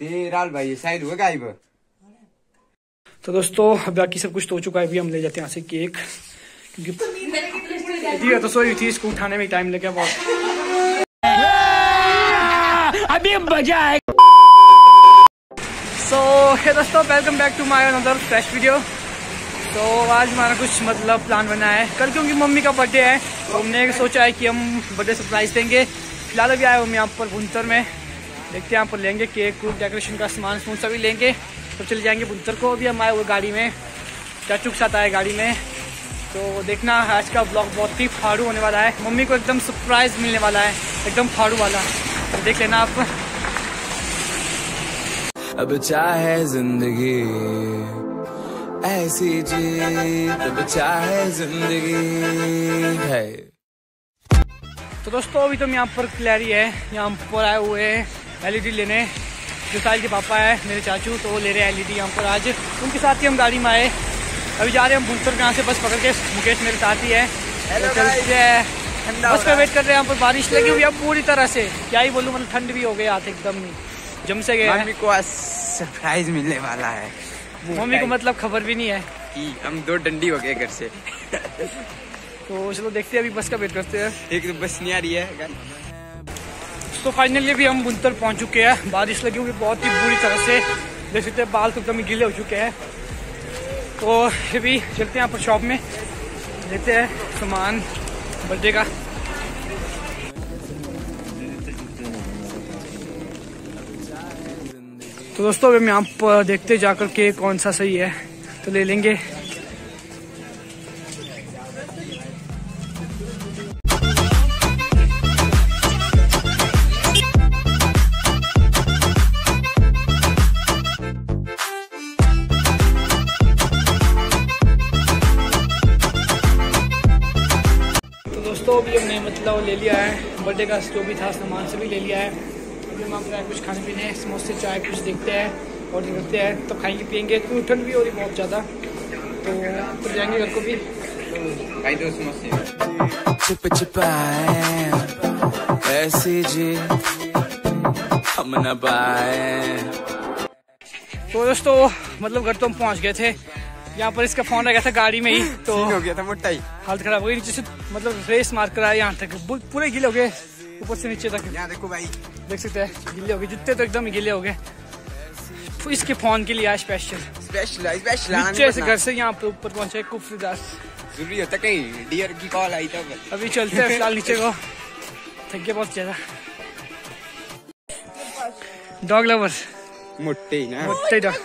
राल भाई शायद हुआ गायब। तो दोस्तों बाकी सब कुछ तो हो चुका है, अभी हम ले जाते हैं यहाँ से केक, क्योंकि तो सोई थी, इसको उठाने में टाइम लगा बहुत। अभी मजा आए। सो हे दोस्तों, welcome back to my another fresh video. तो आज हमारा कुछ मतलब प्लान बना है कल, क्योंकि मम्मी का बर्थडे है तो हमने सोचा है कि हम बर्थडे सरप्राइज देंगे। फिलहाल अभी आए हम यहाँ पर बुनतर में, देखते हैं यहाँ पर लेंगे केक कूक, डेकोरेशन का सामान सभी लेंगे तो चले जाएंगे बुनतर को। अभी हम आए हुए गाड़ी में, चाचू के साथ आए गाड़ी में, तो देखना आज का ब्लॉग बहुत ही फाड़ू होने वाला है। मम्मी को एकदम सरप्राइज मिलने वाला है, एकदम फाड़ू वाला, तो देख लेना आप। अब चाहे जिंदगी ऐसी जी, अब चाहे जिंदगी है। तो दोस्तों अभी तो हम यहाँ पर क्लैरी है, यहाँ पर आए हुए हैं एलईडी लेने। जो साल के पापा है मेरे चाचू, तो वो ले रहे हैं एलईडी यहाँ पर आज, उनके साथ ही हम गाड़ी में आए। अभी जा रहे हैं हम बुनतर, यहाँ से बस पकड़ के, मुकेश मेरे साथ ही है, तो चलते हैं। बस का वेट कर रहे हैं, यहाँ पर बारिश लगी हुई है पूरी तरह से, क्या ही बोलूँ, मतलब ठंड भी हो गई, हाथ एकदम जम से गए। मम्मी को आज सरप्राइज मिलने वाला है। मम्मी को मतलब खबर भी नहीं है कि हम 2 डंडी हो गए घर से। तो चलो देखते हैं, अभी बस का वेट करते हैं। एक तो बस नहीं आ रही है। तो फाइनली अभी हम बुनतर पहुंच चुके हैं, बारिश लगी हुई बहुत ही बुरी तरह से, देख सकते हैं बाल तो एकदम गीले हो चुके हैं। तो अभी चलते हैं यहाँ पर शॉप में, लेते हैं सामान बर्थडे का। तो दोस्तों अभी हम यहाँ पर देखते जाकर के कौन सा सही है तो ले लेंगे। तो दोस्तों अभी हमने मतलब ले लिया है बर्थडे का, जो भी था सामान सभी ले लिया है। अभी हम आपको कुछ खाने पीने, समोसे चाय कुछ देखते हैं और करते हैं, तो खाएंगे पियेंगे। तो ठंड भी हो रही बहुत ज़्यादा, तो जाएंगे घर को भी। भाई 2 समोसे छिप छिपाए ऐसी जी हम न पाए। तो दोस्तों मतलब घर तो हम पहुँच गए थे, यहाँ पर इसका फोन रह गया था गाड़ी में ही, तो हो गया था मोटा ही, हालत खराब हो गई। नीचे से मतलब रेस मार कर आए यहाँ तक, पूरे गीले हो गए ऊपर से नीचे तक। यहाँ देखो भाई, देख सकते हैं गीले हो गए, जूते तो एकदम गीले हो गए। इसके फोन के लिए आया स्पेशल नीचे से घर से यहाँ पे ऊपर पहुंचे कुफरीदार। जरूरी होता कहीं डियर की कॉल आई तब। अभी चलते हैं फिलहाल नीचे को, थक गए बहुत ज्यादा। डॉग लवर मोटे ही ना, मोटे डॉग।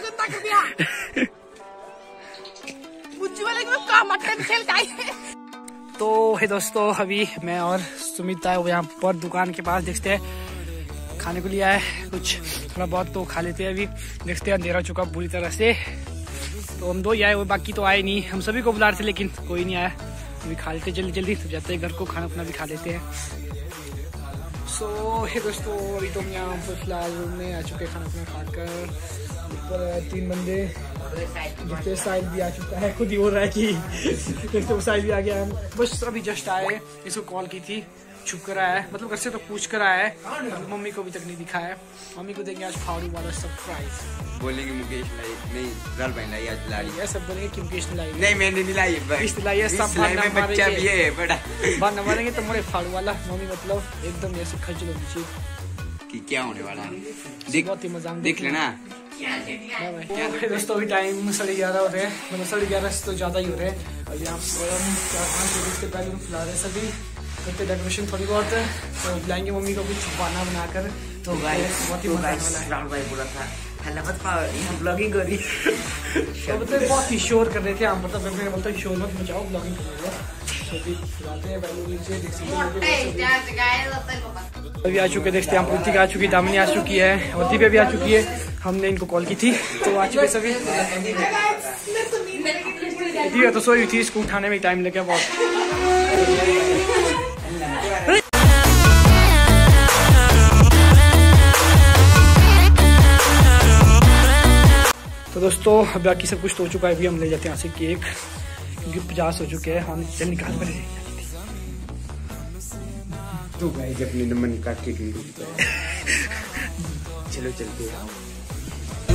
तो है दोस्तों अभी मैं और सुमित आए हुए यहाँ पर दुकान के पास, देखते हैं खाने को लिया है कुछ थोड़ा बहुत तो खा लेते हैं। अभी देखते हैं, अंधेरा चुका पूरी तरह से, तो हम 2 ही आए हुए, बाकी तो आए नहीं। हम सभी को बुला रहे थे लेकिन कोई नहीं आया। अभी खा लेते जल्दी जल्दी, तो जाते हैं घर को, खाना अपना भी खा लेते हैं। सो है दोस्तों अभी तो हम यहाँ पर फिलहाल रूम में आ चुके हैं, खाना अपना खाकर। ऊपर 3 बंदे, देखते साहिल भी आ चुका है, खुद ही हो रहा है कि देखते वो साहिल भी आ गया। हम बस अभी जस्ट आए, इसको कॉल की थी, छुप कर आया है, मतलब घर से तो पूछ कर आया है। मम्मी को अभी तक नहीं दिखाया है, मम्मी को देंगे आज फाड़ू वाला सरप्राइज। बोलेंगे मुकेश लाई नहीं, राल भाई लाई आज ला रही है। सब बोलेंगे कि मुकेश ने लाई, नहीं मैंने नहीं लाई, लाई है, सब बच्चा भी है बड़ा, बात मारेंगे तो मोड़े फाड़ू वाला। मम्मी मतलब एकदम ऐसे खजल हो गई कि क्या होने वाला है, बहुत ही मजा देख लेना। दोस्तों अभी टाइम 11:30 हो रहे हैं, मतलब 11:30 से तो ज्यादा ही हो रहे हैं। और यहाँ पर हम 4-5 बजे से पहले हम खिला रहे हैं, सभी करते डेकोरेशन थोड़ी बहुत, तो बुलाएंगे मम्मी को कुछ खाना बनाकर। तो बहुत ही मजा आने भाई बोला था ब्लॉगिंग करी, तो मतलब बहुत ही शोर कर रहे थे हम, मतलब बोलता शोर मत मचाओ, ब्लॉगिंग कर रहे हैं। अभी आ चुके, देखते हैं हम, ऋतिक आ चुकी, दामिनी आ चुकी है और दीपा भी आ चुकी है। हमने इनको कॉल की थी तो आ चुके सभी। दीपा तो सोई थी, इसको उठाने में टाइम लगा बहुत। तो दोस्तों बाकी सब कुछ तो हो चुका है, अभी हम ले जाते हैं यहाँ से केक, क्योंकि 50 हो चुके हैं। हम चल निकाल कर तो भाई अपने नंबर निकाल के चलो चलते हैं।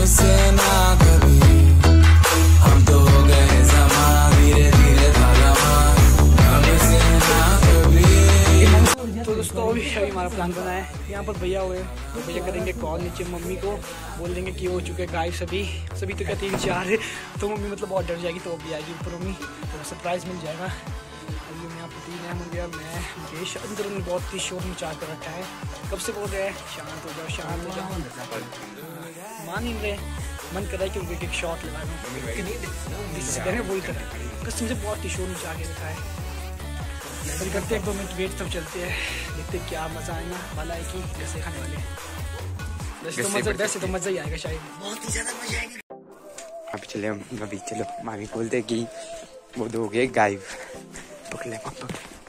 हमसे ना कभी, हम तो हो गए जमा, धीरे धीरे भागा मार, हमसे ना कभी। तो दोस्तों अभी हमारा प्लान बना है, यहाँ पर भैया हुए तो भैया करेंगे कॉल नीचे मम्मी को, बोल देंगे कि हो चुके गाइस सभी तो क्या 3-4 है, तो मम्मी मतलब बहुत डर जाएगी, तो अभी आएगी ऊपर मम्मी, तो सरप्राइज़ मिल जाएगा। अभी यहाँ पर 3 है, मुझे मैं मुकेश, अंदर उन्होंने बहुत ही शोर मचा कर रखा है, कब से बोल रहे हैं शांत हो जाओ शांत हो जाओ, मान नहीं रहे, मन कर रहा है कि उनको एक शॉट लगा दूँ, बोलते हैं कसम से बहुत ही शोर मचा के रखा है। फिर करते 1-2 मिनट वेट, तब चलते हैं, देखते क्या मज़ा आएगा वाला है कि जैसे खाने वाले वैसे तो मज़ा ही आएगा शायद, बहुत ही ज़्यादा मज़ा आएगा। अब चले हम अभी, चलो मामी बोलते कि वो 2 हो गए गायब, पकड़ ले पापा।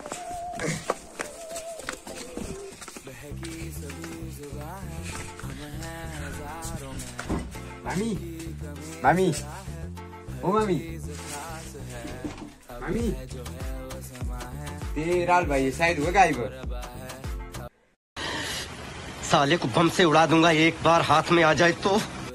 मामी मामी ओ मामी मामी, तेरा भाई शायद हुआ गायब। साले को बम से उड़ा दूंगा, एक बार हाथ में आ जाए तो।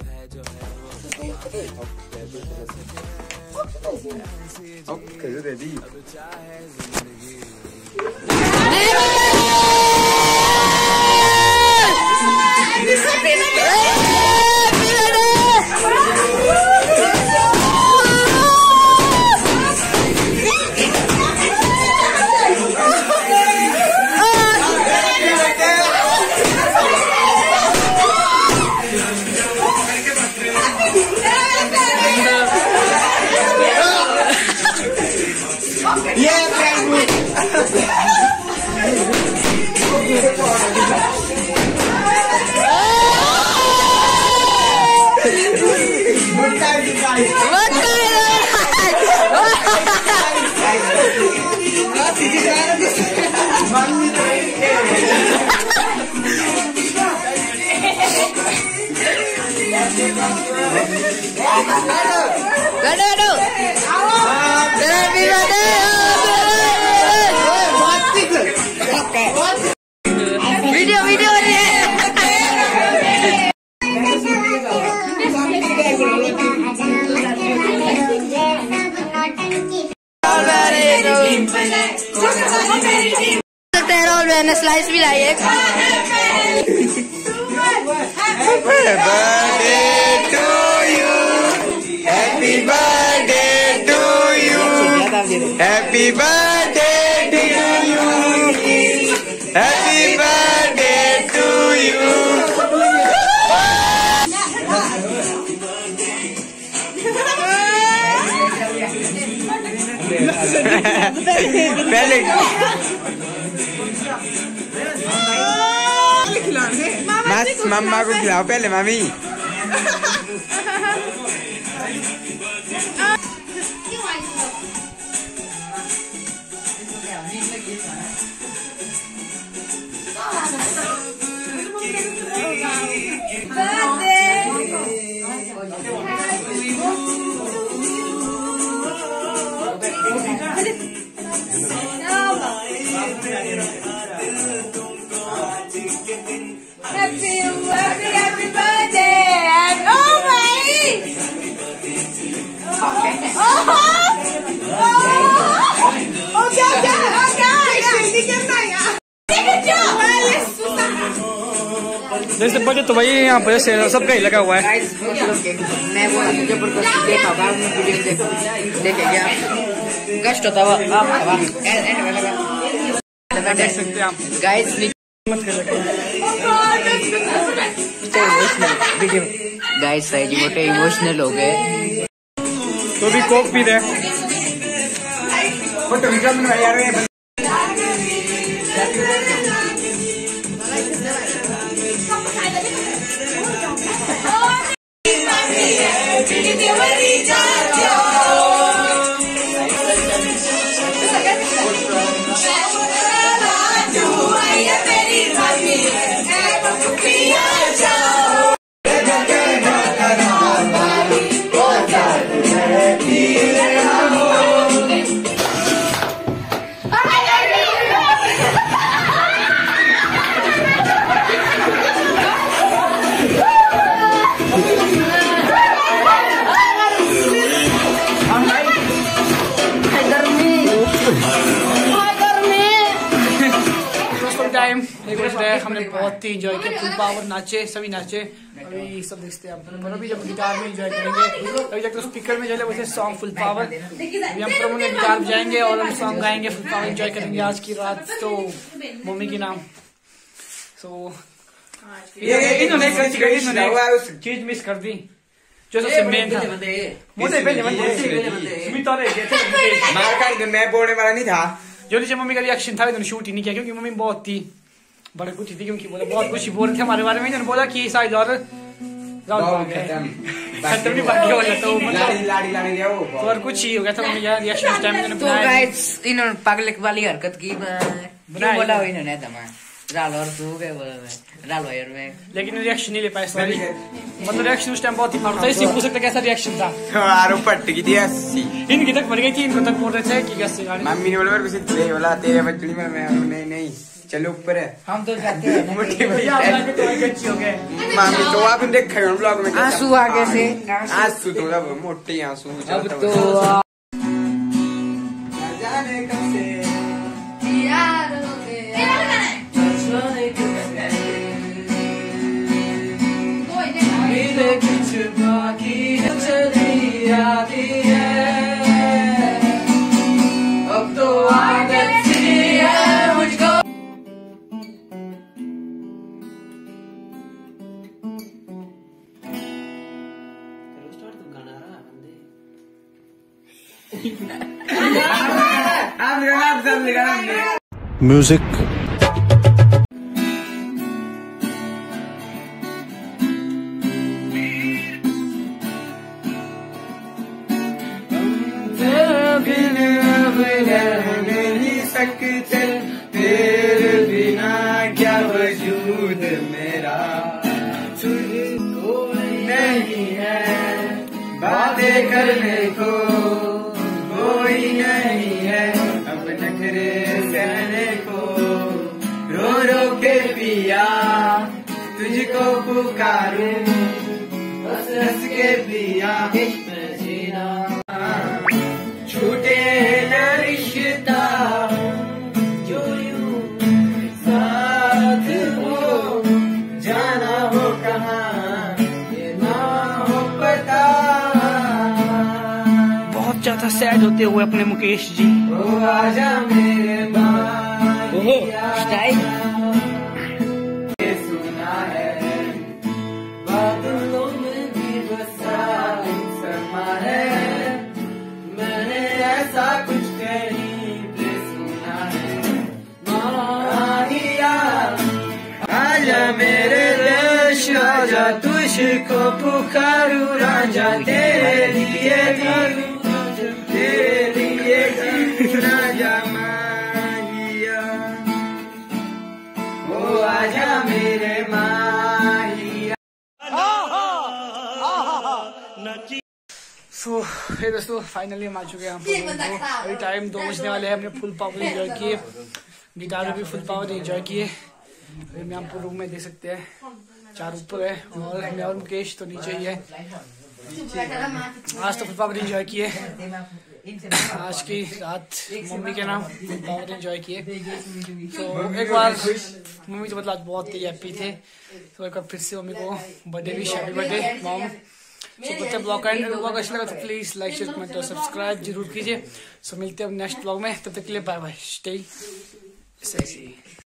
वीडियो मैंने स्लाइस भी लाई है। Happy birthday to you, happy birthday to you, happy birthday to you। पहले मम्मा को खिलाओ पहले मामी। Happy birthday and oh my! जैसे बजे तो भाई यहाँ पर सब कहीं लगा हुआ है। मैं वो जबरदस्ती देखा बाद में वीडियो देखे गया कष्ट होता हुआ एंड में लगा देख सकते हैं आप गाइस मत कर वीडियो गाइस सही मोटे इमोशनल हो गए तो भी कोक पी रहे फोटो वीडियो में यार टाइम 1 बज रहा है। हमने बहुत ही इंजॉय किया, फुल पावर नाचे, सभी नाचे। अभी सब देखते हैं हम, अभी जब गिटार में इंजॉय करेंगे, अभी तक तो स्पीकर में चले वैसे सॉन्ग फुल पावर। अभी हम प्रमो में गिटार बजाएंगे और हम सॉन्ग गाएंगे, फुल पावर इंजॉय करेंगे आज की रात। तो मम्मी के नाम इन्होंने चीज मिस कर दी जो सबसे मेन था। मैं बोलने वाला नहीं था। जो नीचे मम्मी का रिएक्शन था इन्होंने शूट ही नहीं किया क्योंकि मम्मी बहुत थी बड़े कुछ थी, क्योंकि बोला बहुत कुछ बोल रहे थे हमारे बारे में। इन्होंने बोला कि शायद और खत्म नहीं बाकी हो जाता तो और कुछ ही हो गया था। मम्मी का रिएक्शन उस टाइम तो गाइस इन्होंने पागल वाली हरकत की बोला इन्होंने लेकिन रिएक्शन नहीं ले पाए सॉरी। मतलब रिएक्शन उस टाइम बहुत ही मारता है, इसी पूछ सकते कैसा रिएक्शन था। पट्टी थी 80 इनकी तक भर गई थी, इनको तक बोल रहे थे कि कैसे गाड़ी। मम्मी ने बोला तेरे बच्ची में मैं नहीं चलो ऊपर है। हम तो जाते हैं हो गए मम्मी तो आप देख ब्लॉग में आंसू आगे से आंसू थोड़ा मोटे आंसू। अब तो जाने कब से कुछ बाकी चली आती है, अब तो आदत सी है मुझको। म्यूजिक तेरे बिना क्या वजूद मेरा, कोई नहीं है बातें करने को, कोई नहीं है अब नखरे सहने को। रो रो के पिया तुझको पुकारूं, हंस हंस के पिया जीना छूटे न रिश्ता जो यूं साथ हो, जाना हो कहाँ ये ना हो पता। बहुत ज्यादा सैड होते हुए अपने मुकेश जी। ओ आजा मेरे बालिया, सुना है बादलों में भी बसा समा है, मैंने ऐसा कुछ कहीं पे सुना है। माहिया आजा मेरे देश, आजा तुझको पुकारूं राजा, तेरे लिए राजा माहिया, ओ आजा मेरे माहिया। सो हे दोस्तों फाइनली हम आ चुके हैं अभी टाइम 2 बजने वाले हैं। हमने फुल पावर एंजॉय किए, गिटार में भी फुल पावर एंजॉय किए। अभी मैं आपको रूम में देख सकते हैं, 4 ऊपर है और मैं और मुकेश तो नीचे ही है। आज तो फुल पावर एंजॉय किए, आज की रात मम्मी के नाम फुल पावर एंजॉय किए। तो एक बार मम्मी तो मतलब आज बहुत ही हैप्पी थे, तो एक बार फिर से मम्मी को birthday wish, happy birthday mom. So vlog अच्छा लगा तो प्लीज लाइक शेयर कमेंट और सब्सक्राइब जरूर कीजिए। सो मिलते हैं नेक्स्ट ब्लॉग में, तब तक के लिए बाय बाय, स्टे सेक्सी।